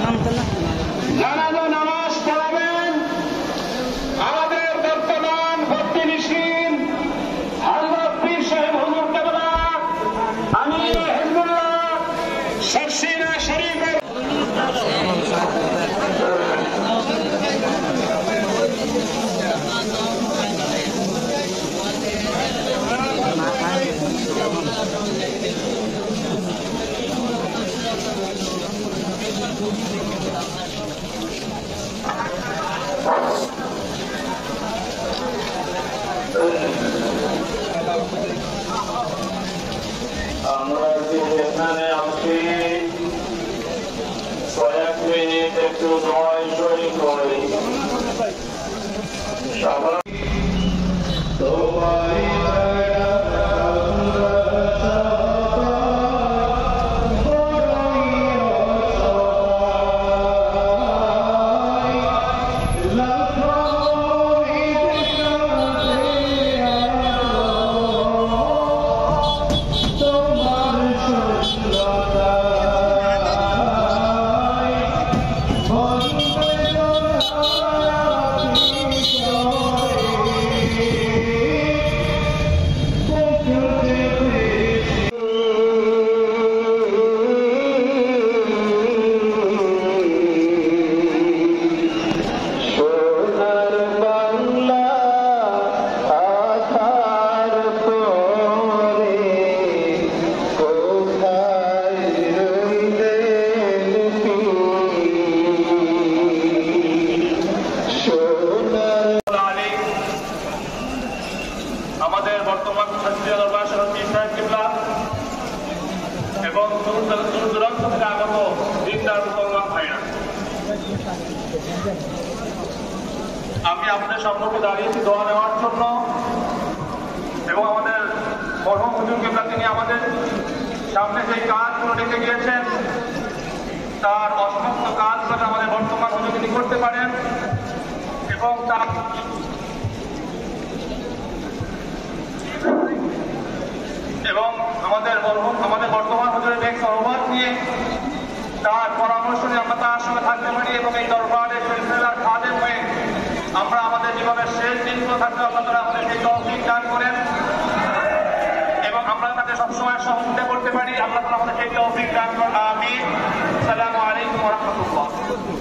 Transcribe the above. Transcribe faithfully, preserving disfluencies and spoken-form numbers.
জানাজা নামাজ পড়াবেন আমাদের বর্তমান ভর্তি নিশিন হযরত পীর সাহেব হুজুর কেবলা আমির হিজবুল্লাহ সরসিনা শরীফের আমরা যে এখানে আছি কয়েক মিনিট একটু নয় সই করি আমাদের বর্তমান এবং দূর দূরান্ত থেকে আগত দিনদার মুসলমান ভাইরা, আমি আপনাদের সম্পর্কে দাঁড়িয়েছি দোয়া নেওয়ার জন্য এবং আমাদের মরহুম হুজুর কিবলা তিনি আমাদের সামনে যে কাজগুলো রেখে গিয়েছেন তার অসমাপ্ত কাজগুলো আমাদের বর্তমান হুজুর তিনি করতে পারেন এবং তার এবং আমাদের আমাদের বর্তমান হুজুরের নেক সহবাদ নিয়ে তার পরামর্শ নিয়ে আমরা তার সঙ্গে থাকতে পারি এবং এই দরবারে সিলসিলার খাদেম হয়ে আমরা আমাদের জীবনের শেষ দিনগুলো থাকতে আল্লাহ তাআলা আমাদের সেই তৌফিক দান করেন এবং আমরা তাকে সবসময় সহযোগিতা করতে পারি। আল্লাহ তাআলা আমাদের সেই তৌফিক দান করেন। আমিন। আসসালামু আলাইকুম ওয়া রাহমাতুল্লাহ।